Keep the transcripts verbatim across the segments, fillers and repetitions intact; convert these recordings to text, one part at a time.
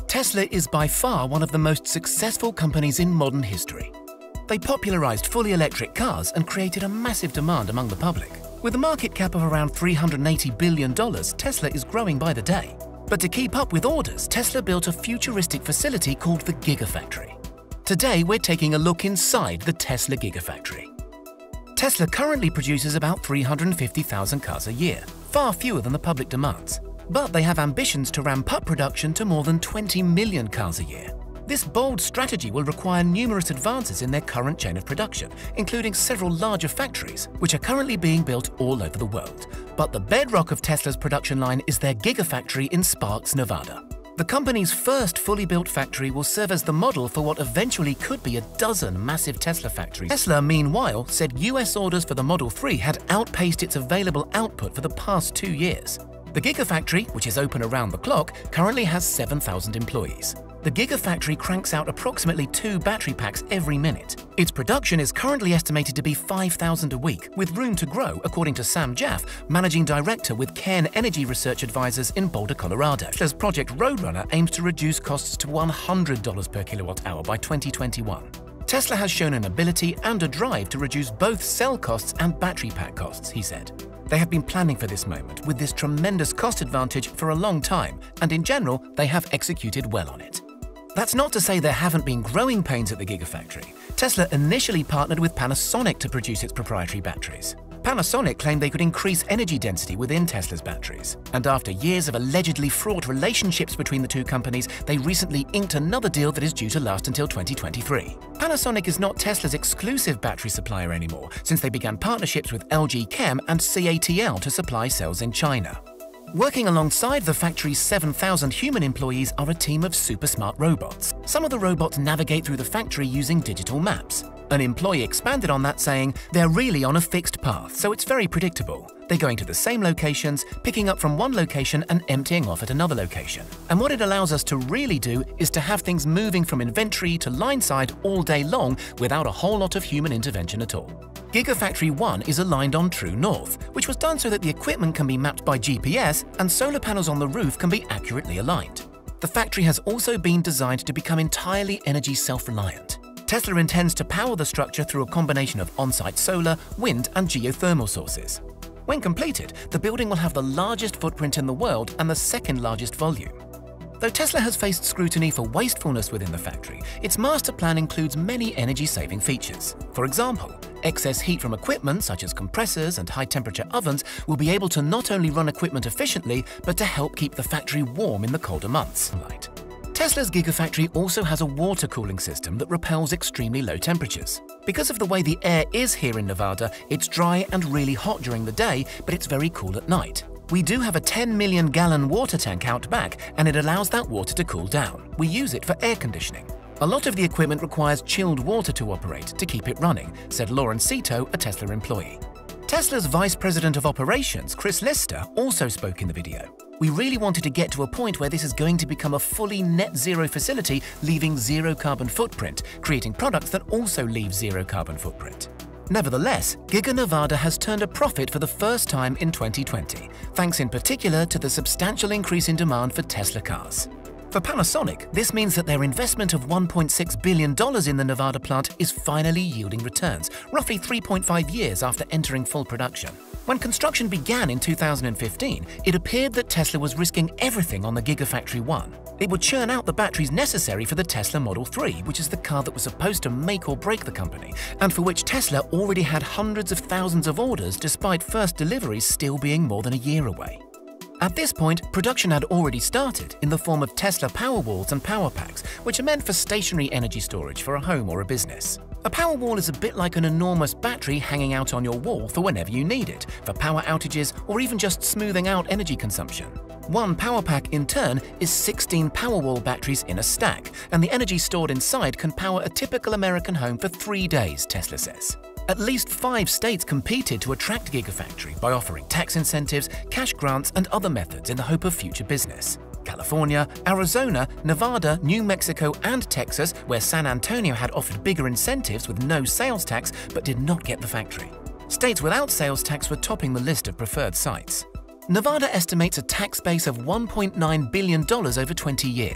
Tesla is by far one of the most successful companies in modern history. They popularized fully electric cars and created a massive demand among the public. With a market cap of around three hundred eighty billion dollars, Tesla is growing by the day. But to keep up with orders, Tesla built a futuristic facility called the Gigafactory. Today, we're taking a look inside the Tesla Gigafactory. Tesla currently produces about three hundred fifty thousand cars a year, far fewer than the public demands. But they have ambitions to ramp up production to more than twenty million cars a year. This bold strategy will require numerous advances in their current chain of production, including several larger factories, which are currently being built all over the world. But the bedrock of Tesla's production line is their Gigafactory in Sparks, Nevada. The company's first fully built factory will serve as the model for what eventually could be a dozen massive Tesla factories. Tesla, meanwhile, said U S orders for the Model three had outpaced its available output for the past two years. The Gigafactory, which is open around the clock, currently has seven thousand employees. The Gigafactory cranks out approximately two battery packs every minute. Its production is currently estimated to be five thousand a week, with room to grow, according to Sam Jaff, managing director with Cairn Energy Research Advisors in Boulder, Colorado. Tesla's Project Roadrunner aims to reduce costs to one hundred dollars per kilowatt hour by twenty twenty-one. Tesla has shown an ability and a drive to reduce both cell costs and battery pack costs, he said. They have been planning for this moment with this tremendous cost advantage for a long time, and in general, they have executed well on it. That's not to say there haven't been growing pains at the Gigafactory. Tesla initially partnered with Panasonic to produce its proprietary batteries. Panasonic claimed they could increase energy density within Tesla's batteries. And after years of allegedly fraught relationships between the two companies, they recently inked another deal that is due to last until twenty twenty-three. Panasonic is not Tesla's exclusive battery supplier anymore, since they began partnerships with L G Chem and C A T L to supply cells in China. Working alongside the factory's seven thousand human employees are a team of super smart robots. Some of the robots navigate through the factory using digital maps. An employee expanded on that, saying, "They're really on a fixed path, so it's very predictable. They're going to the same locations, picking up from one location and emptying off at another location. And what it allows us to really do is to have things moving from inventory to line side all day long without a whole lot of human intervention at all." Gigafactory one is aligned on true north, which was done so that the equipment can be mapped by G P S and solar panels on the roof can be accurately aligned. The factory has also been designed to become entirely energy self-reliant. Tesla intends to power the structure through a combination of on-site solar, wind, and geothermal sources. When completed, the building will have the largest footprint in the world and the second largest volume. Though Tesla has faced scrutiny for wastefulness within the factory, its master plan includes many energy-saving features. For example, excess heat from equipment such as compressors and high-temperature ovens will be able to not only run equipment efficiently, but to help keep the factory warm in the colder months. Tesla's Gigafactory also has a water cooling system that repels extremely low temperatures. Because of the way the air is here in Nevada, it's dry and really hot during the day, but it's very cool at night. We do have a ten million gallon water tank out back, and it allows that water to cool down. We use it for air conditioning. A lot of the equipment requires chilled water to operate to keep it running, said Lauren Cito, a Tesla employee. Tesla's Vice President of Operations, Chris Lister, also spoke in the video. "We really wanted to get to a point where this is going to become a fully net zero facility, leaving zero carbon footprint, creating products that also leave zero carbon footprint." Nevertheless, Giga Nevada has turned a profit for the first time in twenty twenty, thanks in particular to the substantial increase in demand for Tesla cars. For Panasonic, this means that their investment of one point six billion dollars in the Nevada plant is finally yielding returns, roughly three point five years after entering full production. When construction began in two thousand fifteen, it appeared that Tesla was risking everything on the Gigafactory one. It would churn out the batteries necessary for the Tesla Model three, which is the car that was supposed to make or break the company, and for which Tesla already had hundreds of thousands of orders despite first deliveries still being more than a year away. At this point, production had already started in the form of Tesla Powerwalls and Power Packs, which are meant for stationary energy storage for a home or a business. A Powerwall is a bit like an enormous battery hanging out on your wall for whenever you need it, for power outages or even just smoothing out energy consumption. One Power Pack, in turn, is sixteen Powerwall batteries in a stack, and the energy stored inside can power a typical American home for three days, Tesla says. At least five states competed to attract Gigafactory by offering tax incentives, cash grants, and other methods in the hope of future business. California, Arizona, Nevada, New Mexico, and Texas, where San Antonio had offered bigger incentives with no sales tax but did not get the factory. States without sales tax were topping the list of preferred sites. Nevada estimates a tax base of one point nine billion dollars over twenty years.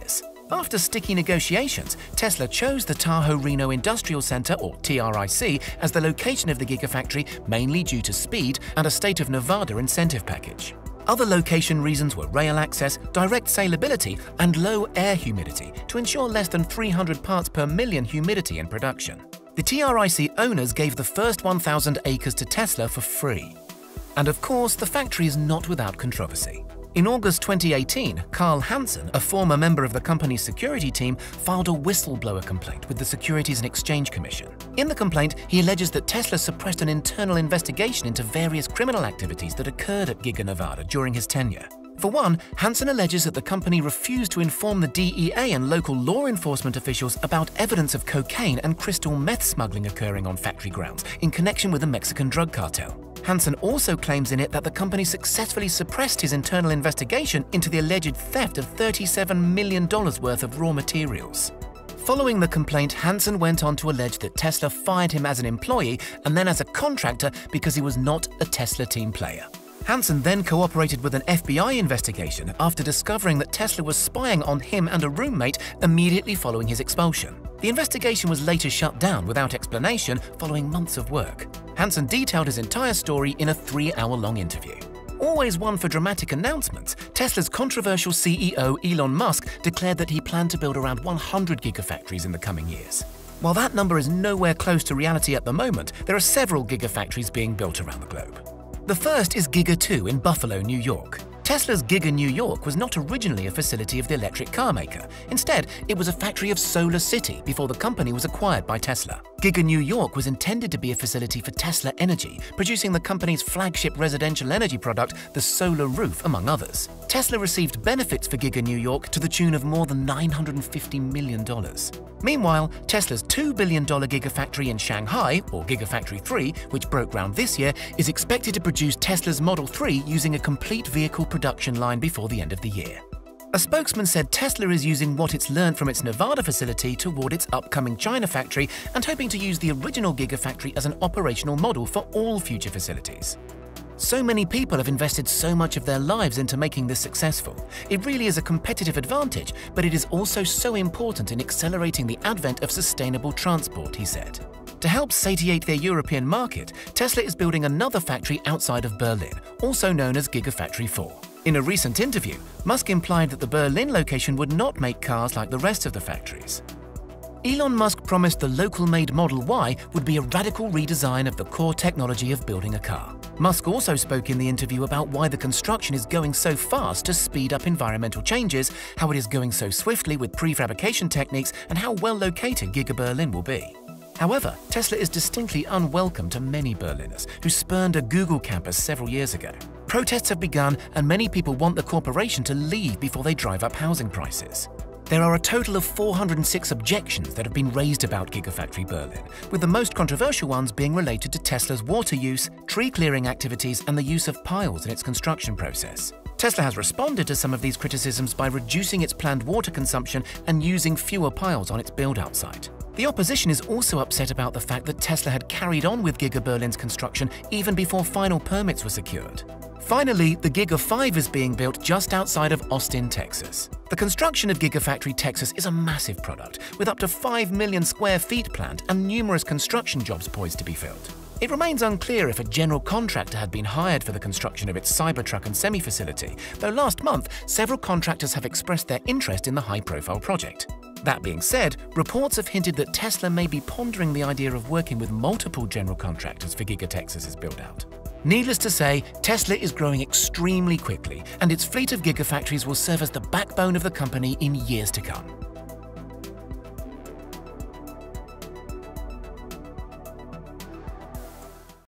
After sticky negotiations, Tesla chose the Tahoe Reno Industrial Center, or T R I C, as the location of the Gigafactory, mainly due to speed and a state of Nevada incentive package. Other location reasons were rail access, direct salability, and low air humidity to ensure less than three hundred parts per million humidity in production. The T R I C owners gave the first one thousand acres to Tesla for free. And of course, the factory is not without controversy. In August twenty eighteen, Carl Hansen, a former member of the company's security team, filed a whistleblower complaint with the Securities and Exchange Commission. In the complaint, he alleges that Tesla suppressed an internal investigation into various criminal activities that occurred at Giga Nevada during his tenure. For one, Hansen alleges that the company refused to inform the D E A and local law enforcement officials about evidence of cocaine and crystal meth smuggling occurring on factory grounds in connection with the Mexican drug cartel. Hansen also claims in it that the company successfully suppressed his internal investigation into the alleged theft of thirty-seven million dollars worth of raw materials. Following the complaint, Hansen went on to allege that Tesla fired him as an employee and then as a contractor because he was not a Tesla team player. Hansen then cooperated with an F B I investigation after discovering that Tesla was spying on him and a roommate immediately following his expulsion. The investigation was later shut down without explanation following months of work. Hansen detailed his entire story in a three-hour-long interview. Always one for dramatic announcements, Tesla's controversial C E O Elon Musk declared that he planned to build around one hundred gigafactories in the coming years. While that number is nowhere close to reality at the moment, there are several gigafactories being built around the globe. The first is Giga two in Buffalo, New York. Tesla's Giga New York was not originally a facility of the electric car maker. Instead, it was a factory of Solar City before the company was acquired by Tesla. Giga New York was intended to be a facility for Tesla Energy, producing the company's flagship residential energy product, the solar roof, among others. Tesla received benefits for Giga New York to the tune of more than nine hundred fifty million dollars. Meanwhile, Tesla's two billion dollar Gigafactory in Shanghai, or Gigafactory three, which broke ground this year, is expected to produce Tesla's Model three using a complete vehicle production line before the end of the year. A spokesman said Tesla is using what it's learned from its Nevada facility toward its upcoming China factory and hoping to use the original Gigafactory as an operational model for all future facilities. So many people have invested so much of their lives into making this successful. It really is a competitive advantage, but it is also so important in accelerating the advent of sustainable transport, he said. To help satiate their European market, Tesla is building another factory outside of Berlin, also known as Gigafactory four. In a recent interview, Musk implied that the Berlin location would not make cars like the rest of the factories. Elon Musk promised the local-made Model Y would be a radical redesign of the core technology of building a car. Musk also spoke in the interview about why the construction is going so fast to speed up environmental changes, how it is going so swiftly with prefabrication techniques, and how well located Giga Berlin will be. However, Tesla is distinctly unwelcome to many Berliners who spurned a Google campus several years ago. Protests have begun and many people want the corporation to leave before they drive up housing prices. There are a total of four hundred six objections that have been raised about Gigafactory Berlin, with the most controversial ones being related to Tesla's water use, tree clearing activities, and the use of piles in its construction process. Tesla has responded to some of these criticisms by reducing its planned water consumption and using fewer piles on its build-out site. The opposition is also upset about the fact that Tesla had carried on with Giga Berlin's construction even before final permits were secured. Finally, the Giga five is being built just outside of Austin, Texas. The construction of Gigafactory Texas is a massive product, with up to five million square feet planned and numerous construction jobs poised to be filled. It remains unclear if a general contractor had been hired for the construction of its Cybertruck and Semi facility, though last month, several contractors have expressed their interest in the high-profile project. That being said, reports have hinted that Tesla may be pondering the idea of working with multiple general contractors for Giga Texas's build-out. Needless to say, Tesla is growing extremely quickly, and its fleet of Gigafactories will serve as the backbone of the company in years to come.